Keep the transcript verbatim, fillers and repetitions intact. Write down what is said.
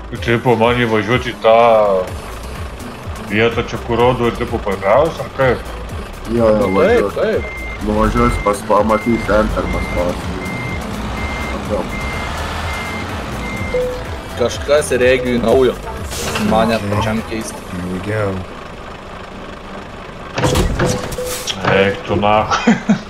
Tipo, man įvažiuoti į tą vietą čia, kur rodo ir tipo pagaus, ar kaip? Jo, jo, Taip, važiuos. taip. Nuvažiuos pas pamatys enter paspaus. Atgal. Kažkas regiui naujo. Man net pačiam keisti. Here we go. Eik tu nahui.